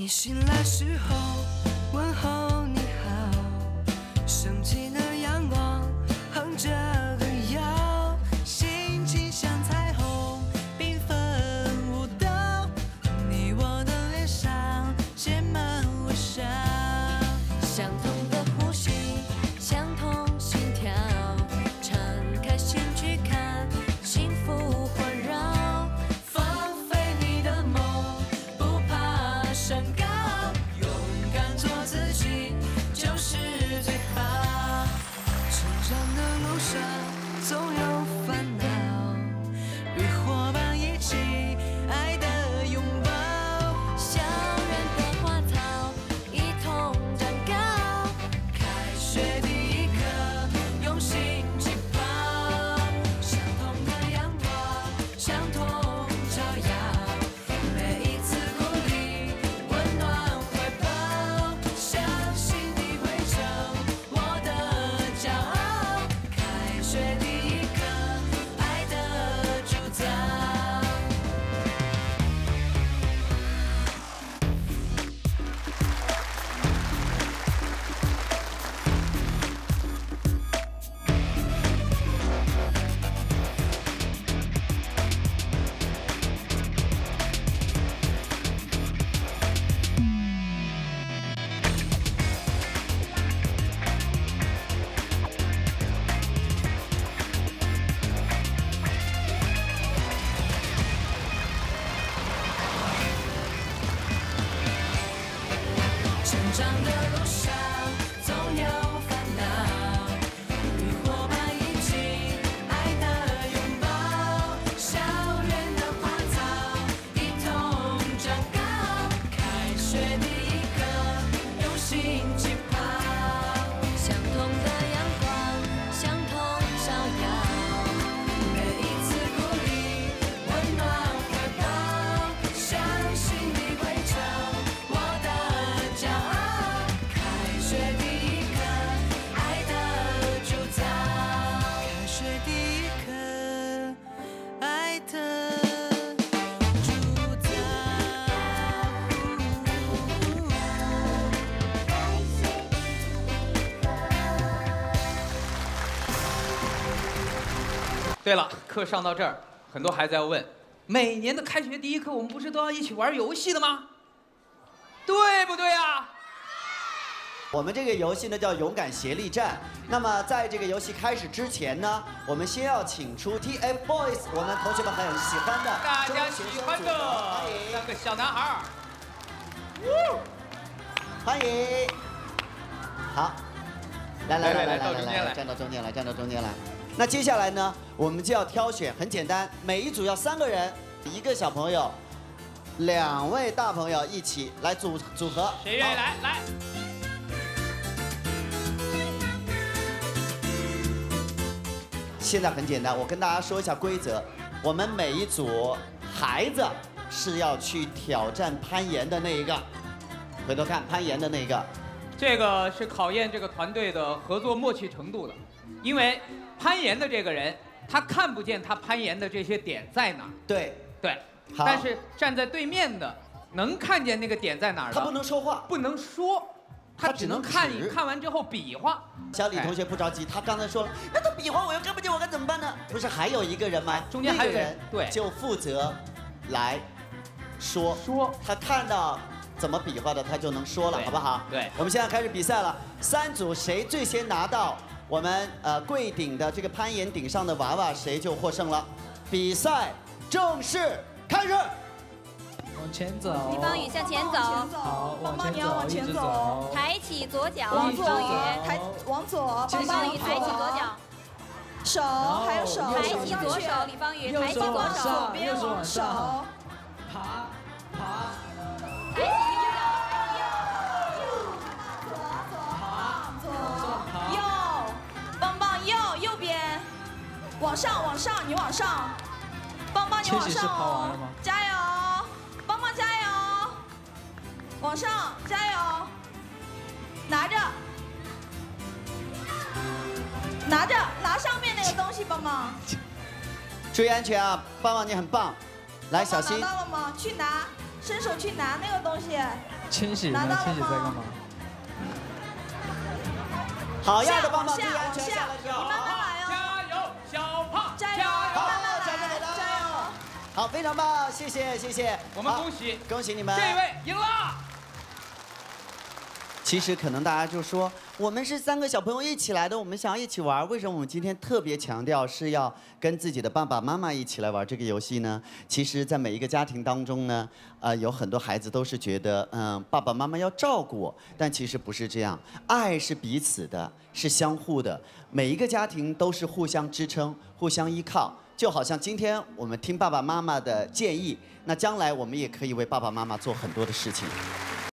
醒来时候问候你好，升起的阳光哼着歌谣，心情像彩虹缤纷舞蹈，你我的脸上写满微笑，相同的呼吸，相同心跳，敞开心去看，幸福环绕，放飞你的梦，不怕山高，勇敢做自己就是最好。成长的路上总有烦恼，与伙伴一起爱的拥抱，校园的花草一同长高，开学第一课用心起跑，相同的阳光相同照耀，每一次鼓励温暖怀抱，相信你会成我的骄傲，开学第一课爱的主导。成长的路上总有烦恼，与伙伴一起爱的拥抱，校园的花草一同长高，开学第一课用心起跑，相同的阳光相同照耀，每一次鼓励温暖怀抱，相信你会成我的骄傲，开学第一课爱的主导，开学第一课爱的主导。 对了，课上到这儿，很多孩子要问，每年的开学第一课，我们不是都要一起玩游戏的吗？对不对啊？ 我们这个游戏呢叫勇敢协力战。那么在这个游戏开始之前呢，我们先要请出 TFBOYS， 我们同学们很喜欢的大家喜欢的欢迎三个小男孩儿。 欢迎。好，来， 到中间来站到中间来，站到中间来。那接下来呢，我们就要挑选，很简单，每一组要3个人，1个小朋友，2位大朋友一起来组合。 谁愿意来？来， 现在很简单，我跟大家说一下规则。我们每一组孩子是要去挑战攀岩的那一个，回头看攀岩的那个。 这个是考验这个团队的合作默契程度的，因为攀岩的这个人，他看不见他攀岩的这些点在哪儿。 对， 对， 好但是站在对面的能看见那个点在哪儿的， 他不能说话， 不能说，他只能看指看完之后比划。 小李同学不着急，他刚才说了，那他比划我又看不见，我该怎么办呢？不是还有一个人吗？ 中间还有那个人， 对， 就负责来说，他看到怎么比划的，他就能说了，好不好？ 对， 我们现在开始比赛了，3组谁最先拿到我们柜顶的这个攀岩顶上的娃娃，谁就获胜了。比赛正式开始。 往前走， 李方宇向前走， 好， 棒棒你要往前走， 抬起左脚， 往左李方宇， 抬往左， 李方宇抬起左脚， 手还有手， 抬起左手，李方宇抬起左手， 左边往手， 爬， 抬起右脚， 右，棒棒右边，往上，你往上，棒棒你往上哦，加油，棒棒加油，往上加油，拿上面那个东西，棒棒， 注意安全啊！棒棒你很棒，来小心。 拿到了吗？去拿。 伸手去拿那个东西。 千玺呢？千玺在干嘛？ 好样的，棒棒， 下注意安全，下来之后， 你慢慢来哦。 加油，小胖！ 加油，慢慢来，加油！ 好，非常棒，谢谢，谢谢。 我们恭喜， 恭喜你们！ 这位赢了。 其实可能大家就说，我们是3个小朋友一起来的，我们想要一起玩，为什么我们今天特别强调是要跟自己的爸爸妈妈一起来玩这个游戏呢？其实，在每一个家庭当中呢，有很多孩子都是觉得，爸爸妈妈要照顾我，但其实不是这样，爱是彼此的，是相互的，每一个家庭都是互相支撑、互相依靠。就好像今天我们听爸爸妈妈的建议，那将来我们也可以为爸爸妈妈做很多的事情。